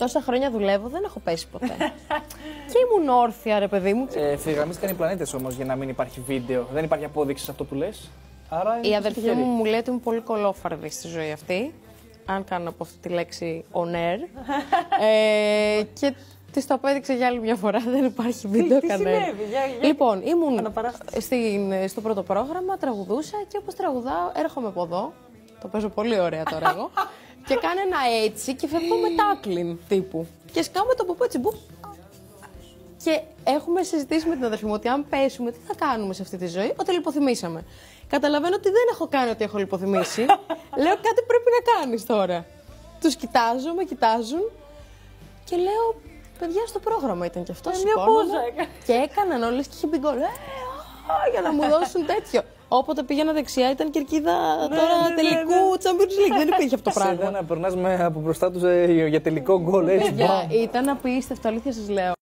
Τόσα χρόνια δουλεύω, δεν έχω πέσει ποτέ. Και ήμουν όρθια, ρε παιδί μου. Ευθυγραμμίστηκαν οι πλανήτες όμως για να μην υπάρχει βίντεο. Δεν υπάρχει απόδειξη σε αυτό που λες. Άρα η αδερφή μου λέει ότι είμαι πολύ κολόφαρδη στη ζωή αυτή. Αν κάνω από αυτή τη λέξη on air. Και της το απέδειξε για άλλη μια φορά, δεν υπάρχει βίντεο κανένα. Τι συνέβη, Λοιπόν, ήμουν στο πρώτο πρόγραμμα, τραγουδούσα και όπως τραγουδάω έρχομαι από εδώ. Το παίζω πολύ ωραία τώρα εγώ. Και κάνω ένα έτσι και φεύγω με τάκλιν τύπου. Και σκάμε το ποπό έτσι μπου. Και έχουμε συζητήσει με την αδερφή μου ότι αν πέσουμε, τι θα κάνουμε σε αυτή τη ζωή, ότι λιποθυμήσαμε. Καταλαβαίνω ότι δεν έχω κάνει ότι έχω λιποθυμήσει. Λέω κάτι πρέπει να κάνεις τώρα. Τους κοιτάζω, με κοιτάζουν και λέω, παιδιά, στο πρόγραμμα ήταν και αυτό. Και έκαναν όλες και είχε μπει γκολ. Για να μου δώσουν τέτοιο. Όποτε πήγαινα δεξιά ήταν κερκίδα τώρα τελικού Champions League. Δεν υπήρχε αυτό το πράγμα. Να περνάς από μπροστά τους για τελικό γκολ. Ήταν απίστευτο, αλήθεια σας λέω.